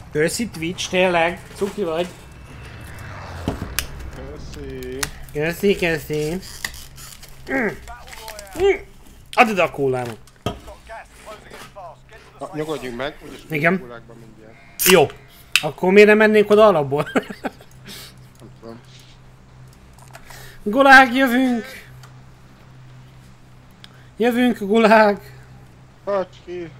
Köszi Twitch, tényleg. Cuki vagy. Köszi. Köszi, köszi. Add ide a kólámat. Nyugodjunk meg, úgyis igen. Gulágban mindjárt. Jó. Akkor miért nem mennénk oda alapból? Nem tudom. Gulág, jövünk! Jövünk, Gulág! Bacski!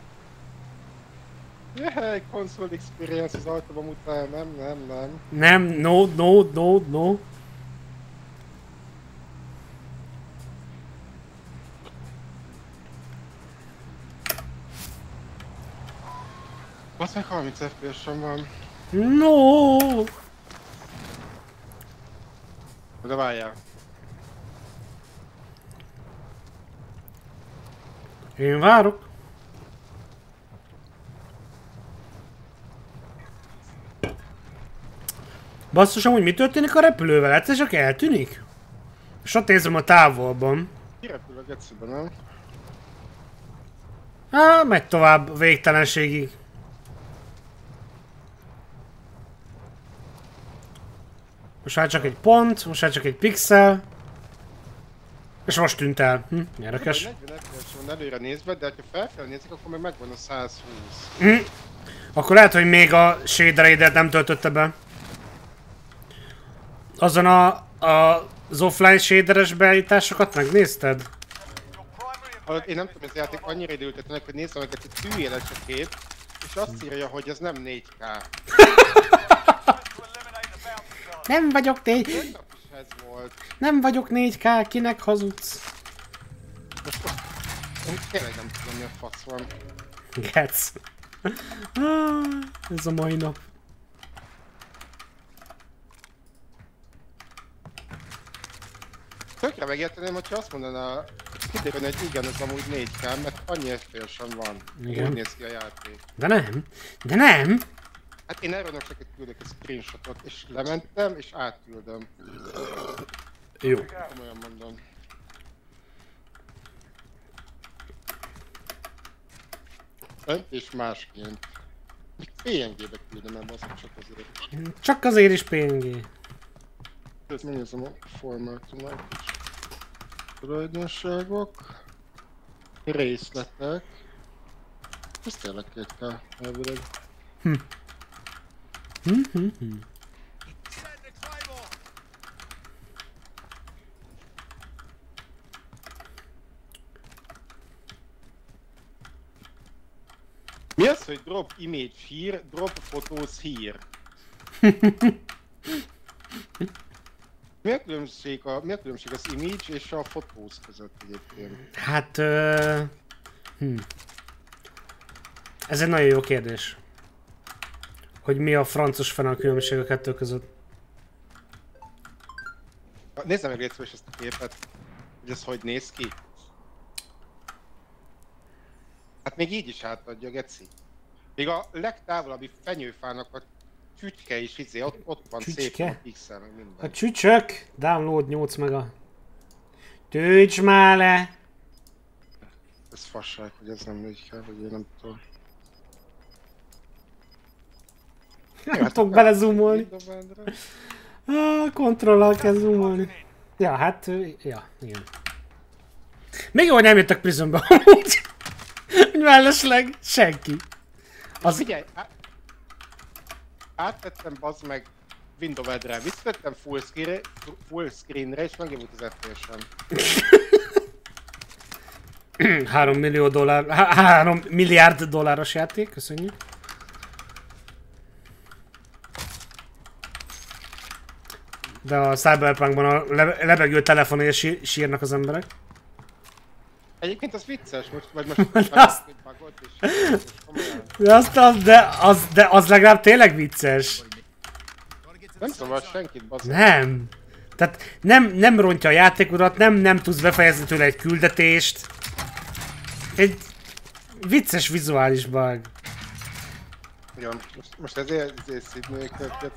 Jehely, console experience az Altabam után, nem. Nem, no. Basz meg 30 FPS-en van. No! De várjál. Én várok. Basszus, amúgy mi történik a repülővel? Egyszer csak eltűnik? És ott nézem a távolban. Kirepül a gecibe, nem? Megy tovább végtelenségig. Most már csak egy pont, most már csak egy pixel. És most tűnt el. Érdekes. 40 FPS van előre nézve, de ha felfelé nézik, akkor meg megvan a 120. Akkor lehet, hogy még a shader-eidet nem töltötte be. Azon az offline shaderes beállításokat megnézted? Én nem tudom, ez a játék annyira időltetőnek, hogy nézem meg egy tűjéles a kép, és azt írja, hogy ez nem 4K. Nem vagyok Ez volt. Nem vagyok 4K, kinek hazudsz? Én tényleg nem tudom, mi a fasz van. Gec. Ez a mai nap. Tökre megérteném, hogyha azt mondaná, kiderülne, hogy igen, ez amúgy 4K, mert annyi FPS-en van. Igen. Úgy néz ki a játék. De nem! Hát én erről csak küldök egy screenshotot, és lementem, és átküldöm. Jó. Komolyan mondom. Önt és másként. Még PNG-be küldöm el, basszak csak azért. Csak azért is PNG. Ezt megnézem a formátumát is. Tulajdonságok. Részletek. Ez tényleg 2K elvileg. Mi az, hogy drop image here, drop photos here? Mi a különbség az image és a photos között egyébként? Hát... Ez egy nagyon jó kérdés. Hogy mi a francos fene a különbség a kettő között. Nézzem meg légy ezt a képet, hogy ez hogy néz ki. Hát még így is átadja, geci. Még a legtávolabbi fenyőfának a csücske is izé, ott van Csücske? szép a pixel, meg minden. A csücsök! Download 8 mega. Tölts már le! Ez fasság, hogy ez nem 4K, hogy én nem tudom. Nem tudok belezoomolni. Kontrollal kell zoomolni. Ja, hát... Ja, igen. Még jó, hogy nem jöttek Prisonba amúgy. Hogy mellesleg senki. Az... Figyelj! Áttettem bazd meg Windows-re, visszatettem full screenre és megjavult az FPS-em. 3 millió dollár... 3 milliárd dolláros játék, köszönjük. De a Cyberpunkban a lebegő telefonért sírnak az emberek. Egyébként az vicces, most de az legalább tényleg vicces. Nem szabad senkit bazdni. Nem. Tehát nem rontja a játékodat, nem tudsz befejezni tőle egy küldetést. Egy vicces vizuális bug. Ja, most ezért szívni őket.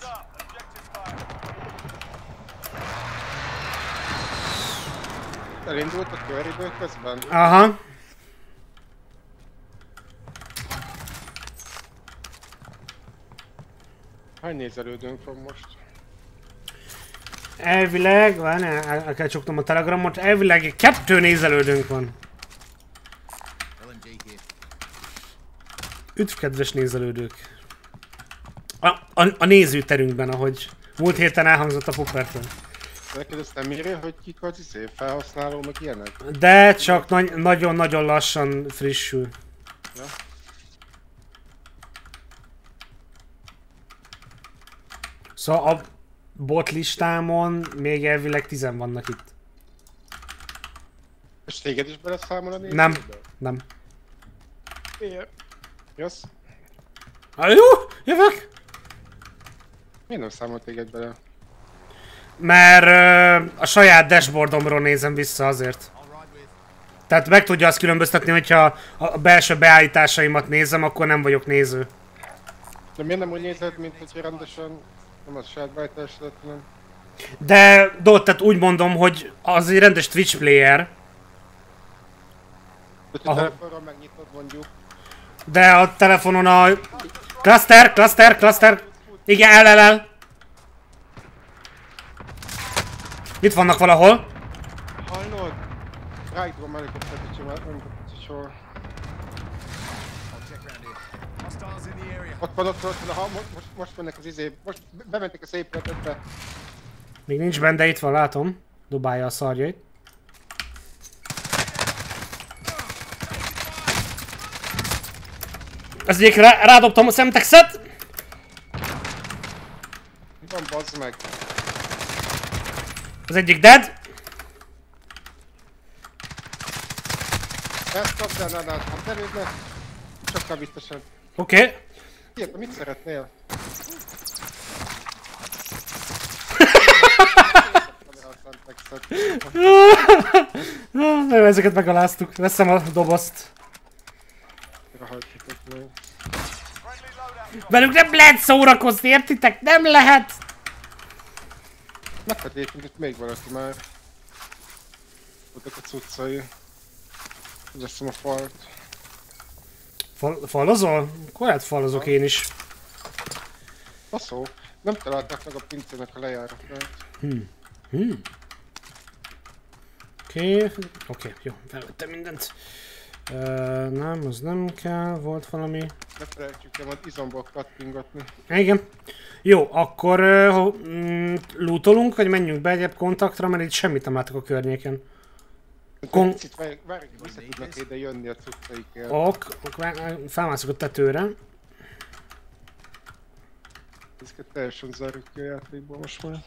Elindult a köriből közben? Aha. Hány nézelődőnk van most? Elvileg, várjál, el kell csuknom a telegramot, elvileg 2 nézelődőnk van. Üdv, kedves nézelődők! A nézőterünkben, ahogy múlt héten elhangzott a Puppertől. Neked ezt nem írja, hogy kik az felhasználó, meg ilyenek? De csak nagyon-nagyon lassan frissül. Ja. Szóval a bot listámon még elvileg 10 vannak itt. És téged is beleszámol a nézőbe? Nem. Miért? Jössz? Jó, jövök! Miért nem számolt téged bele? Mert a saját dashboardomról nézem vissza azért. Tehát meg tudja azt különböztetni, hogyha a belső beállításaimat nézem, akkor nem vagyok néző. De miért nem úgy nézed, mint hogy rendesen nem a saját beállítás lett, hanem... De tehát úgy mondom, hogy az egy rendes Twitch player. Hogyha telefonról megnyitod mondjuk. De a telefonon a... Cluster! Igen, el! Itt vannak valahol. Hallod? Ráítom a helikoptert, hogy már nem tudsz sor. Ott van, most mennek az most bementek a szép épületbe. Még nincs benne, de itt van, látom. Dobálja a szarjait. Az egyik rádobtam a szemtexet. Mi van, bazd meg? Az egyik dead. Ezt kapd el, Nanát, ha terődne, sokkal biztosan. Oké. Ilyet, mit szeretnél? Nagyon ezeket megaláztuk. Veszem a dobozt. Velük nem lehet szórakozni, értitek? Nem lehet! Meghatékony, itt még valaki már. Voltak a cuccai. Ügyesztem a falt. Falozol? Akkor hát falozok én is. Baszó, nem találták meg a pincének a lejáratát. Oké, jó, felvettem mindent. Nem, az nem kell, volt valami. Ne felejtsük el majd izomból kattingatni. Igen. Jó, akkor lootolunk, vagy menjünk be egyéb kontaktra, mert itt semmit nem látok a környéken. Picit várjuk, hogy vissza tudnak ide jönni a cuccaikért. Felmászok a tetőre. Ezeket teljesen zárjuk ki a játékból most már.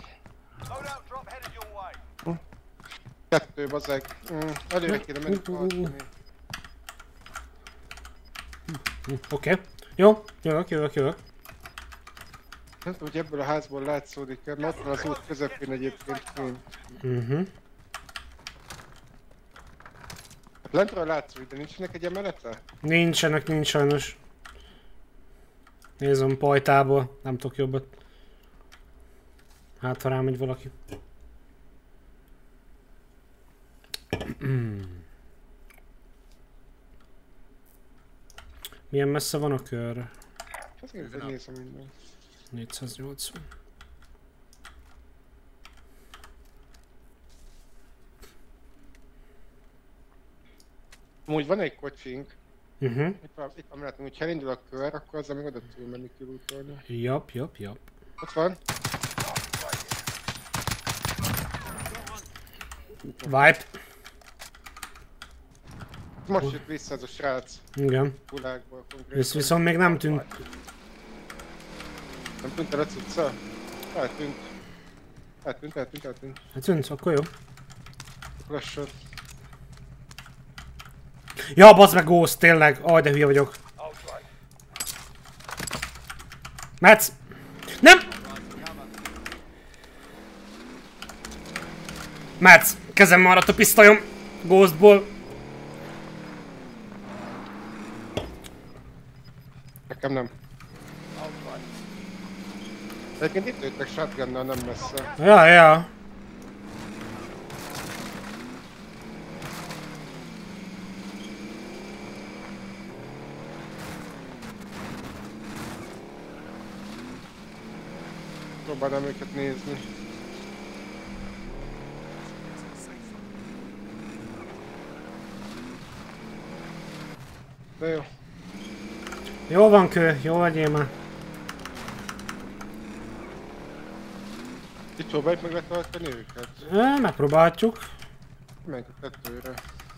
2 bazeg. Előre kéne menni tartani. Oké. Jó, jövök. Nem tudom, hogy ebből a házból látszódik el, mert ott van az út közepén egyébként. Hát lentről látszódik, de nincsenek egy emelete? Nincsenek, nincs sajnos. Nézem pajtából, nem tudok jobbat. Hát ha rámegy valaki. Milyen messze van a kör? Azért nézem minden. 480. Amúgy van egy kocsink. Itt van mellettünk, hogyha elindul a kör, akkor azzal még oda tudunk menni kilútolni. Jap. Ott van. Vibe. Most jött vissza ez a srác. Igen. Gulágból konkrétan. Ez viszont még nem tűnt. Nem tűnt el a cucca? Eltűnt. Hát tűnt, akkor jó. Lassan. Ja, bazd meg Ghost, tényleg. Aj, de hülye vagyok. Metsz! Nem! Metsz! Kezem maradt a pisztolyom. Ghostból. Nekem nem. Egyébként itt lőttek shotgunnal nem messze. Ja. Próbálnám őket nézni. De jó. Jó van kő, jó vagy én már. Itt próbáljuk meg letartani őket. Megpróbálhatjuk. Menjünk a tetőre.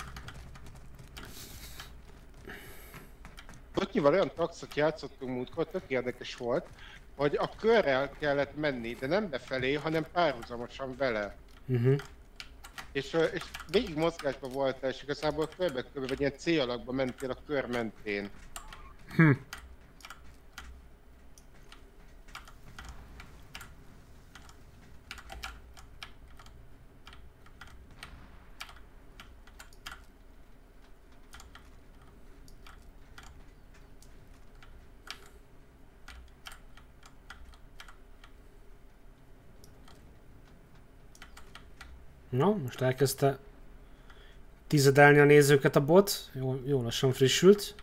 Ottnyival olyan taxot játszottunk múltkor, tök érdekes volt, hogy a körrel kellett menni, de nem befelé, hanem párhuzamosan vele. És végig mozgásban voltál, és igazából körbe-körbe, vagy ilyen C alakba mentél a kör mentén. No, most elkezdte tizedelni a nézőket a bot. Jó lassan frissült.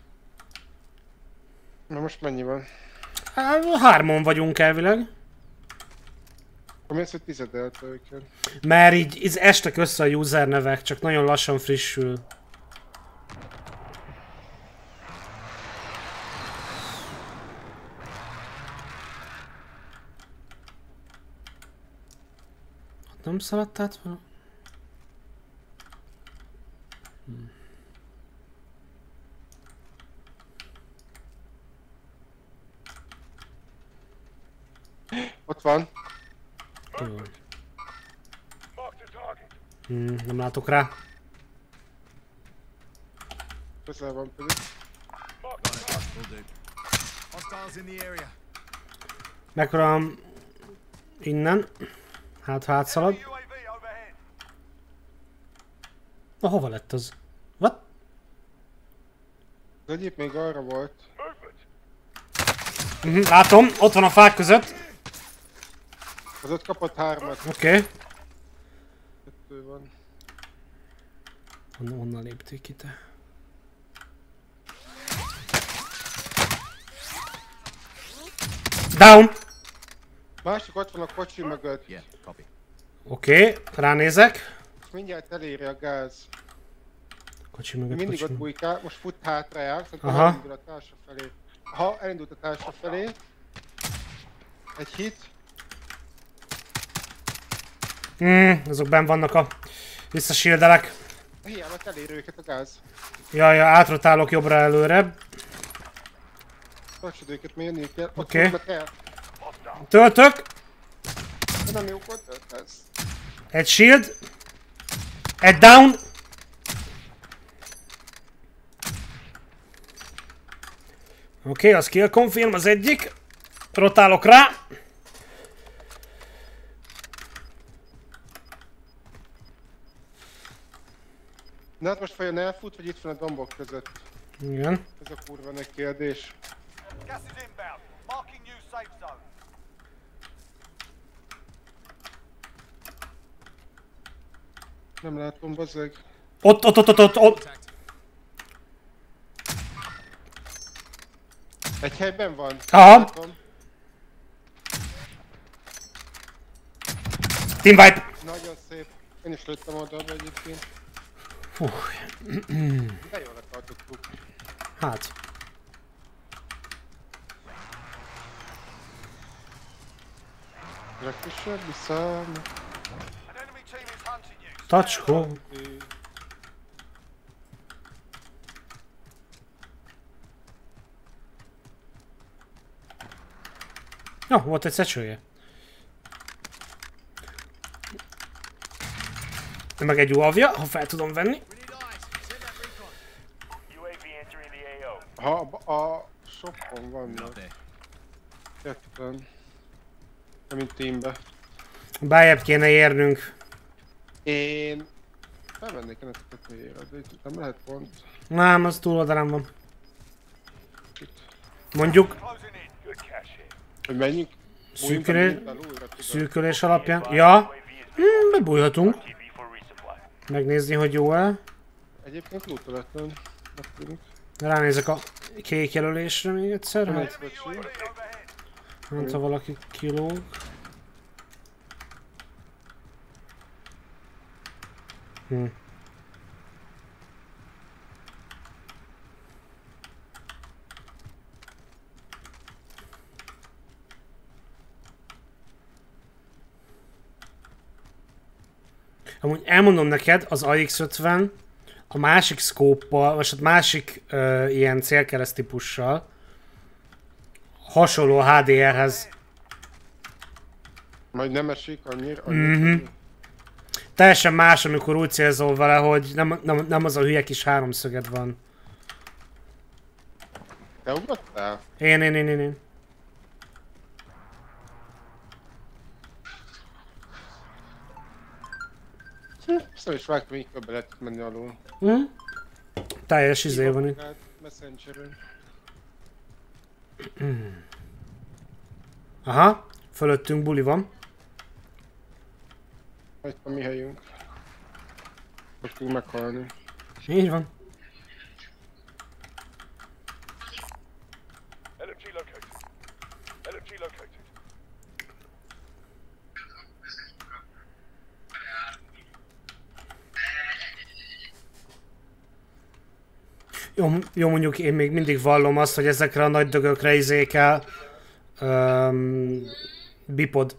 Na most mennyi van? Hát, 3-on vagyunk elvileg. Akkor mi az, hogy tizedelte őket? Mert így estek össze a user nevek, csak nagyon lassan frissül. Nem szaladt át valami? Ott van. Jó. Nem látok rá. Közel van pedig. Megpróbálom innen. Hát, ha átszalad. Na, hova lett az? What? Az egyéb még arra volt. Látom, ott van a fák között. Az ott kapott 3-at. Oké. 2 van. Onnan lépték ide. Down! Másik ott van a kocsi mögött. Oké, ránézek. Mindjárt eléri a gáz. Kocsi mögött, Mindig kocsi ott mögött. bujkál, most fut hátra jár, szerintem Aha. elindul a társa felé. Aha, elindult a társa felé. Egy hit. Azok benn vannak a visszasildelek. Hiába eléri őket a gáz. Ja, átrotálok jobbra előre. Tartsad őket, még jönniük kell. Ott Oké. vannak el. Töltök. De nem jókor töltesz. Egy shield. Egy down. Oké, az kill confirm az egyik. Rotálok rá. Na hát most vajon elfut, vagy itt van a dombok között? Igen. Ez a kurva nagy kérdés. Gas is inbound. Marking new safe zone. Nem látom, bazzeg. Ott. Egy helyben van. Aha. Látom. Team wipe. Nagyon szép. Én is lőttem oldalba egyébként. De jól letartottuk. Hát. Legkisebb, vissza. An enemy team is hunting you. Tacskó. Jó, volt egy szecsője. Meg egy UAV-ja, ha fel tudom venni. UAV entering the AO. Ha a shopon vannak. Ketten. Nem mint teambe. Bájebb kéne érnünk. Én... Felmennék ennek a tetőjére, de itt nem lehet pont. Nem, az túl oldalán van. Mondjuk Closing in. Good cash here. Hogy menjünk? szűkülés alapján. Ja, bebújhatunk. TV for resupply. Megnézni, hogy jó-e. Egyébként lootolatan. Ránézek a kék jelölésre még egyszer. Van egy Hát, kocsi. hát ha valaki kilóg. Amúgy elmondom neked, az AX50 a másik szkóppal, vagy a másik ilyen célkereszt típussal hasonló a HDR-hez. Majd nem esik annyira. Teljesen más, amikor úgy célzol vele, hogy nem az a hülye kis háromszöged van. Te ugrottál? Én. Szóval is vágtam, így be lehet menni alul. Teljes izé van itt. Messengeren. Aha, fölöttünk buli van. Itt a mi helyünk. Most tudunk meghalni. Így van. LMG located. LMG located. Jó, mondjuk én még mindig vallom azt, hogy ezekre a nagy dögökre izé kell bipod.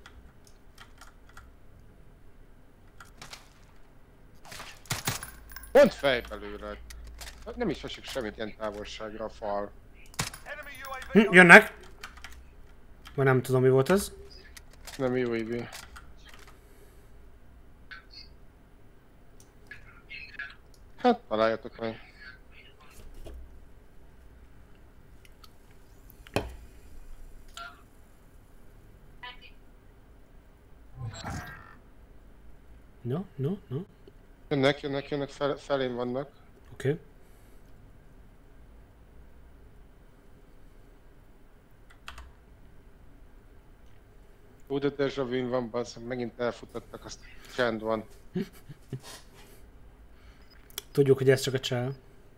Pont fej belőled. Nem is esik semmit ilyen távolságra a fal. Enemy UAV Jönnek. Vagy nem tudom, mi volt ez. Nem jó idő. Hát találjatok meg. No. Jönnek, felén vannak. Oké. Ó, de deja vu van, bazd, megint elfutottak, azt csend van. Tudjuk, hogy ez csak a csel.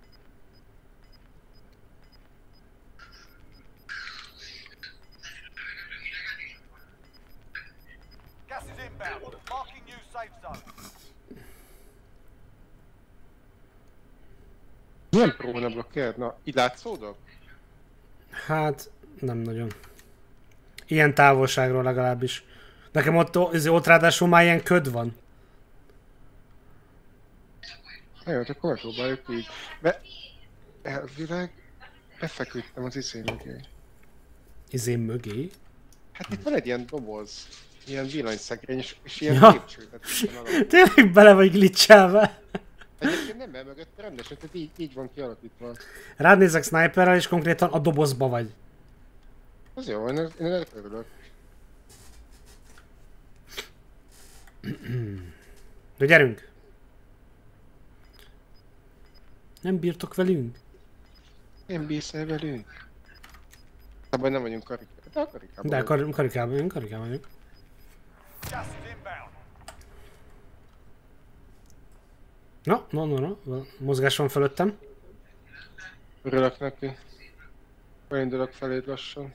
gas is inbound. Marking new safe zone. Milyen próbálna blokkád? Na, így látszódok? Hát, nem nagyon. Ilyen távolságról legalábbis. Nekem ott ráadásul már ilyen köd van. Jó, akkor megpróbáljuk így. Elvileg befeküdtem az izé mögé. Izé mögé? Hát itt van egy ilyen doboz, ilyen villanyszekrény, és ilyen Ja. lépcső. Tényleg bele vagy glitchelve. Egyébként nem, mert mögött rendesen, tehát így van kialakítva. Rád nézek sniperrel, és konkrétan a dobozba vagy. Az jó, én ennek örülök. De gyerünk! Nem bírtok velünk? Én bízol velünk. Abban nem vagyunk karikában. De a karikában. De vagyunk. karikában vagyunk. Gas is inbound. No. Mozgás van fölöttem. Örülök neki. Beindulok feléd lassan.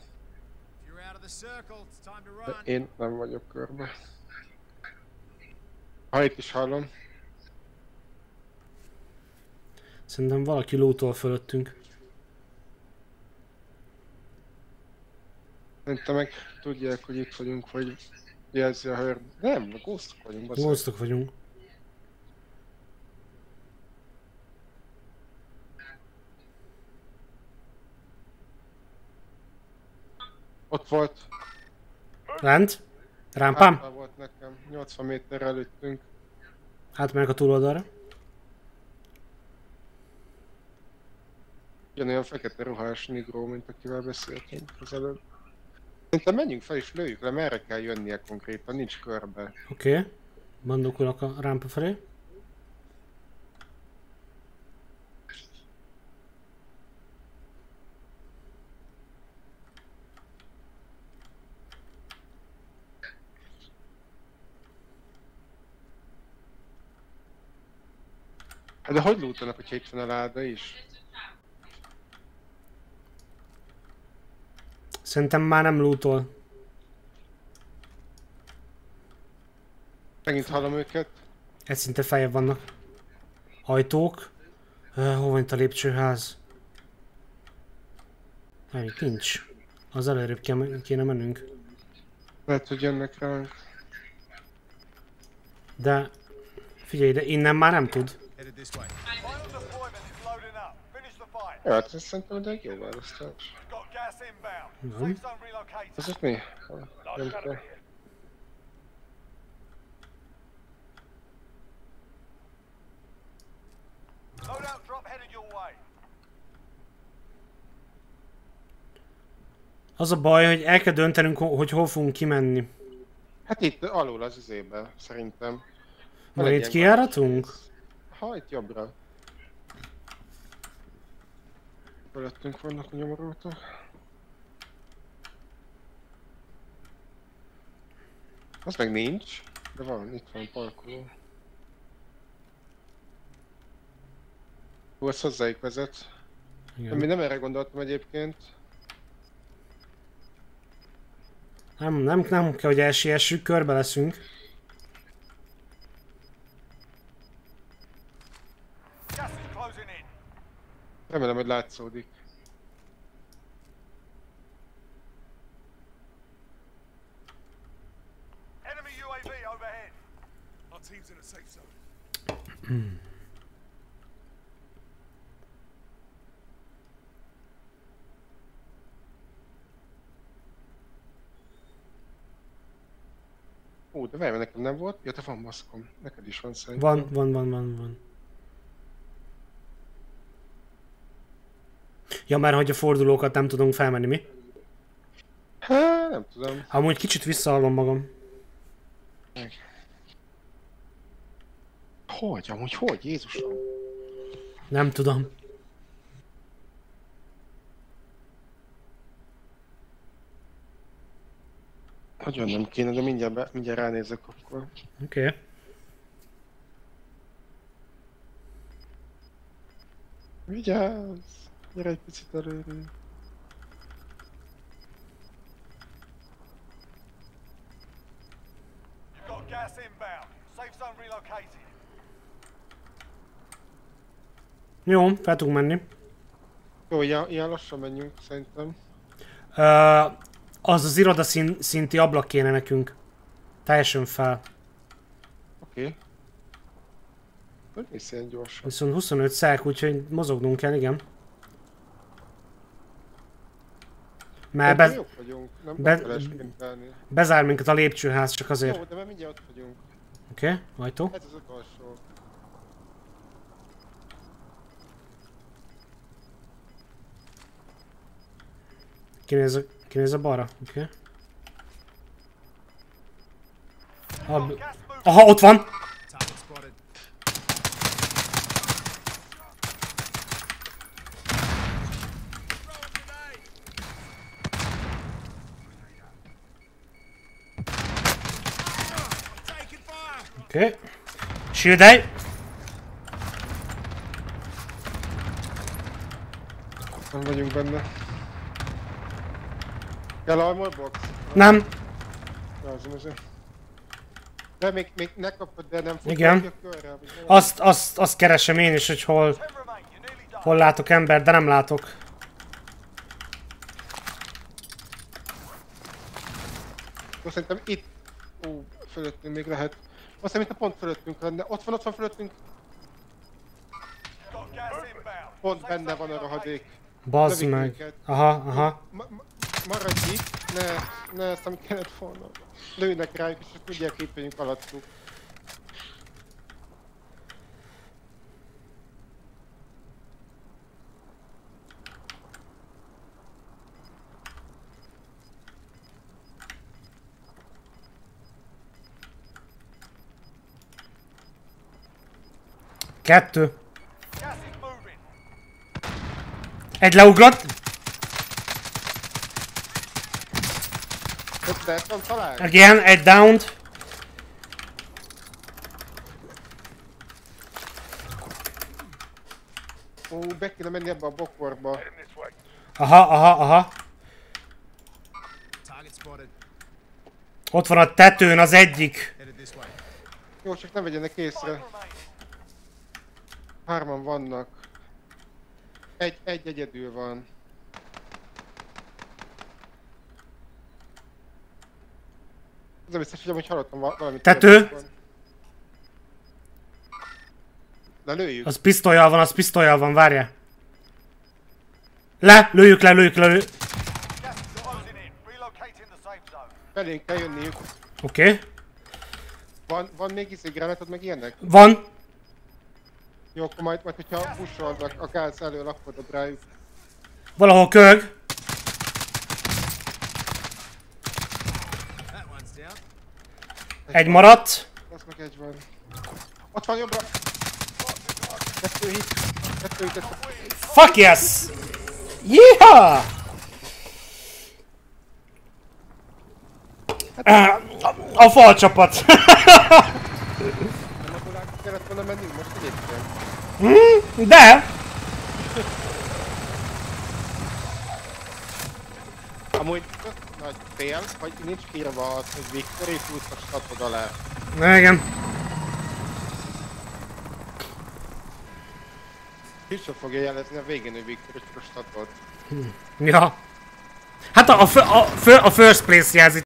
De én nem vagyok körbe. Ha itt is hallom. Szerintem valaki lótol fölöttünk. Szerintem meg tudják, hogy itt vagyunk, vagy jelzi a hőr. Nem, ghostok vagyunk. basszus. Ghostok vagyunk. Ott volt. Lent. Rámpám. Hátra volt nekem. 80 méterre előttünk. Átmegyek a túloldalra. Ugyanolyan fekete ruhás nigró, mint akivel beszéltünk az előbb. Szerintem menjünk fel és lőjük le, merre kell jönnie konkrétan, nincs körbe. Oké. Bandokulok a rámpa felé. Hát de hogy lootanak, hogyha itt van a láda is? Szerintem már nem lootol. Megint hallom őket. Egy szinte feljebb vannak. Ajtók. Hol van itt a lépcsőház? Hát nincs. Az előrébb kéne mennünk. Lehet, hogy jönnek ránk. De... Figyelj, de innen már nem tud. Final deployment is loading up. Finish the fight. Ja, hát ez szerintem egy jó választás. Got gas inbound. Mhm. Safe zone relocated. Ez ott mi? Nem tudom. Loadout drop headed your way. Az a baj, hogy el kell döntenünk, hogy hol fogunk kimenni. Hát itt alul az izébe, szerintem. Majd itt kijáratunk? Ha, itt jobbra. Fölöttünk vannak a nyomorótok. Az meg nincs, de van, itt van parkoló. Hú, ez hozzájuk vezet. Igen. Mi nem erre gondoltam egyébként. Nem kell, hogy elsiessük, körbe leszünk. Gas is closing in. Remélem, hogy látszódik. Enemy UAV overhead. Our team's in a safe zone. Ó, de várj, nekem nem volt? Ja, te van maszkom. Neked is van szerintem. Van. Ja, mert hogy a fordulókat nem tudunk felmenni, mi? Hát, nem tudom. Amúgy kicsit visszahallom magam. Hogy? Amúgy hogy? Jézusom. Nem tudom. Nagyon nem kéne, de mindjárt ránézek akkor. Oké. Okay. Vigyázz! Gyere egy picit előre. You've got gas inbound. Safe zone relocated. Jó, fel tudunk menni. Jó, ilyen lassan menjünk szerintem. Az iroda szinti ablak kéne nekünk. Teljesen fel. Oké. Hogy mész ilyen gyorsan? Viszont 25 szák, úgyhogy mozognunk kell, igen. Mert Jók vagyunk, nem be- kell eskéntálni. bezár minket a lépcsőház csak azért. Jó, de már mindjárt ott vagyunk. Oké, ajtó. Ez az utolsó. Kinéz a balra, oké. Got gas moving. Aha, ott van! Target spotted. Taking fire. Oké. Shield-elj! Nem vagyunk benne. Kell armor box? Nem. Ja, azért. De még ne kapod, de nem fog Igen. ki a körrel, vagy valami. Azt keresem én is, hogy hol 10 remain. You're nearly done. hol látok embert, de nem látok. Jó, szerintem itt... Ó, fölöttünk még lehet. Azt hiszem itt a pont fölöttünk lenne. Ott van fölöttünk. Got gas inbound. Pont Safe benne zone van a rohadék. relocated. Bazd Lövik meg. minket. Aha. Maradj itt. Ne, ezt nem kellett volna. Lőnek rájuk, és azt mindjárt képüljünk alattuk. Kettő. Gas is moving. Egy leugrott. Ott lehet van találni? Igen, egy downed. Ó, be kéne menni ebbe a bokorba. Aha. Target spotted. Ott van a tetőn az egyik. Headed this way. Jó, csak ne vegyenek észre. Hárman vannak. Egy egyedül van. Az a biztos, hogy amúgy hallottam valamit. Tető? De lőjük. Az pisztolyjal van, várjál. Lőjük le. Gas is closing in. Relocating the safe zone. Felénk kell jönniük. Oké. Van még gránátod meg ilyenek? Van. Jó, akkor majd hogyha pusolnak a gáz elől, akkor dob rájuk. Valahol kög. Egy maradt. Az meg egy van. Ott van jobbra! Kettő hit. Fuck yes! Yeehaw! A fal csapat. Nem abból kellett volna mennünk most egyébként. De! Amúgy tök nagy fél, hogy nincs írva az, hogy Victory plusz a statod alá. Igen. Hiszen fogja jelezni a végén, hogy Victory csak a statod. Ja. Hát a first place jelzi.